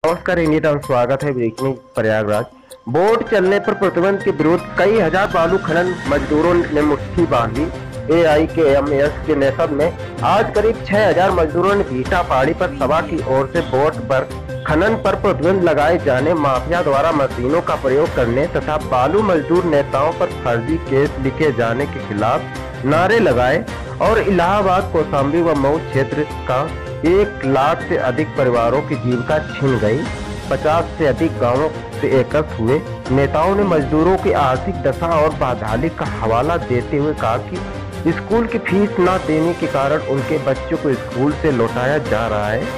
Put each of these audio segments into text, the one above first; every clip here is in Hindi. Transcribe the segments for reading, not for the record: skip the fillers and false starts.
नमस्कार, इंडिया टाइम्स स्वागत है। ब्रेकिंग प्रयागराज। बोट चलने पर प्रतिबंध के विरोध कई हजार बालू खनन मजदूरों ने मुट्ठी बांधी। AIKMS के नेतृत्व में आज करीब 6000 मजदूरों ने भीटा पहाड़ी पर सभा की ओर से बोट पर खनन पर प्रतिबंध लगाए जाने, माफिया द्वारा मशीनों का प्रयोग करने तथा बालू मजदूर नेताओं पर फर्जी केस लिखे जाने के खिलाफ नारे लगाए और इलाहाबाद, कौशाम्बी व मऊ क्षेत्र का 1 लाख से अधिक परिवारों की जीविका छिन गई। 50 से अधिक गांवों से एकत्र हुए नेताओं ने मजदूरों की आर्थिक दशा और बदहाली का हवाला देते हुए कहा कि स्कूल की फीस न देने के कारण उनके बच्चों को स्कूल से लौटाया जा रहा है।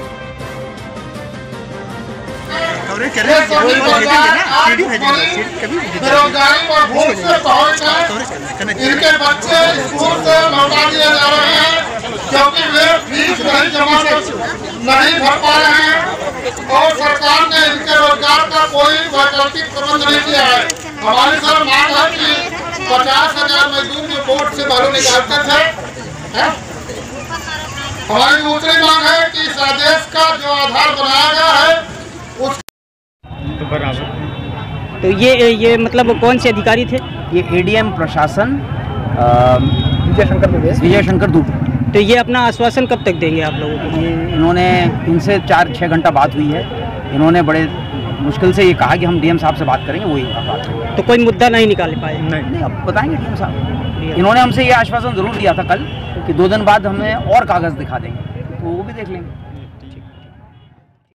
इनके बच्चे स्कूल से लौटा दिए जा रहे हैं क्योंकि वे फीस नहीं भर पा रहे हैं और सरकार ने इनके रोजगार का कोई वैकल्पिक प्रबंध नहीं किया है। हमारी सर मांग है कि 50,000 मजदूर जो बोट से बालू निकालते थे, हमारी दूसरी मांग है कि इस आदेश का जो आधार बनाया गया है उस तो ये मतलब कौन से अधिकारी थे? ये ADM प्रशासन विजय शंकर दूबे। तो ये अपना आश्वासन कब तक देंगे आप लोगों को? इन्होंने इनसे 4-6 घंटा बात हुई है। इन्होंने बड़े मुश्किल से ये कहा कि हम DM साहब से बात करेंगे, वही बात करेंगे। तो कोई मुद्दा नहीं निकाल पाए? नहीं, अब बताएंगे DM साहब। इन्होंने हमसे ये आश्वासन जरूर दिया था कल कि 2 दिन बाद हमें और कागज़ दिखा देंगे, तो वो भी देख लेंगे।